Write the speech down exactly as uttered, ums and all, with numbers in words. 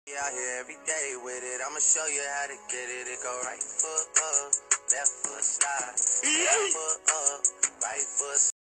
out here every day with it. I'ma show you how to get it. It go right foot up, left foot slide. Left foot up, right foot slide.